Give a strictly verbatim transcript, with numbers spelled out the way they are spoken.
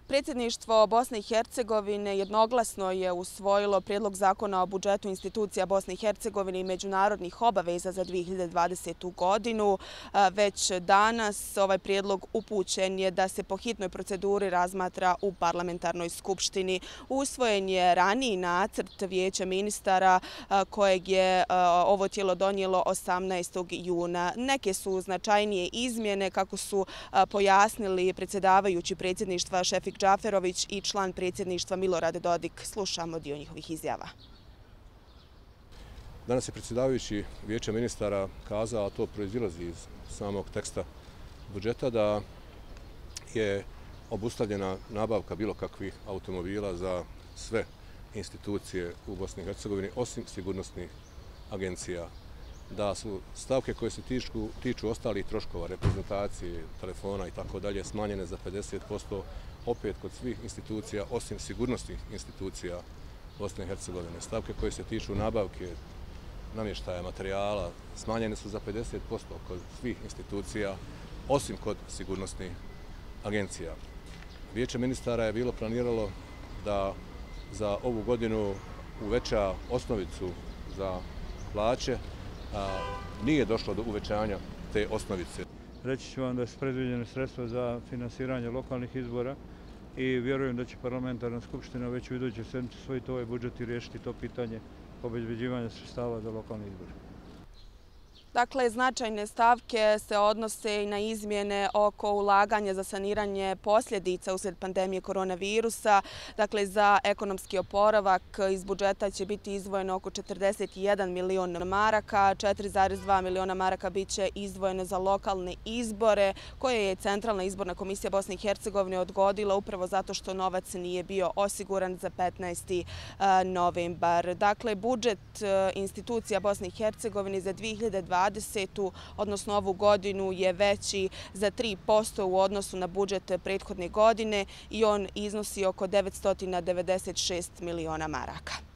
Predsjedništvo Bosne i Hercegovine jednoglasno je usvojilo prijedlog zakona o budžetu institucija Bosne i Hercegovine i međunarodnih obaveza za dvije hiljade dvadesetu. godinu. Već danas ovaj prijedlog upućen je da se po hitnoj proceduri razmatra u parlamentarnoj skupštini. Usvojen je raniji nacrt Vijeća ministara kojeg je ovo tijelo donijelo osamnaestog juna. Neke su značajnije izmjene, kako su pojasnili predsjedavajući predsjedništva Šefik Džaferović i član predsjedništva Milorad Dodik. Slušamo dio njihovih izjava. Danas je predsjedavajući Vijeća ministara kazao, a to proizilazi iz samog teksta budžeta, da je obustavljena nabavka bilo kakvih automobila za sve institucije u Bosni i Hercegovini, osim sigurnosnih agencija. Da su stavke koje se tiču, tiču ostalih troškova, reprezentacije, telefona i tako dalje, smanjene za pedeset posto opet kod svih institucija, osim sigurnosnih institucija Bosne i Hercegovine. Stavke koje se tiču nabavke, namještaja, materijala, smanjene su za pedeset posto kod svih institucija, osim kod sigurnosnih agencija. Vijeće ministara je bilo planiralo da za ovu godinu uveća osnovicu za plaće, a nije došlo do uvećanja te osnovice. Reći ću vam da su predviđene sredstva za finansiranje lokalnih izbora i vjerujem da će parlamentarna skupština već u idućoj sedmici usvojiti ovaj budžet i riješiti to pitanje obezbeđivanja sredstava za lokalne izbore. Dakle, značajne stavke se odnose i na izmjene oko ulaganja za saniranje posljedica uslijed pandemije koronavirusa. Dakle, za ekonomski oporavak iz budžeta će biti izdvojeno oko četrdeset jedan milion maraka, četiri zarez dva miliona maraka bit će izdvojeno za lokalne izbore, koje je Centralna izborna komisija Bosne i Hercegovine odgodila upravo zato što novac nije bio osiguran za petnaesti novembar. Dakle, budžet institucija Bosne i Hercegovine za dvije hiljade dvadesetu. odnosno ovu godinu, je veći za tri posto u odnosu na budžet prethodne godine i on iznosi oko devetsto devedeset šest miliona maraka.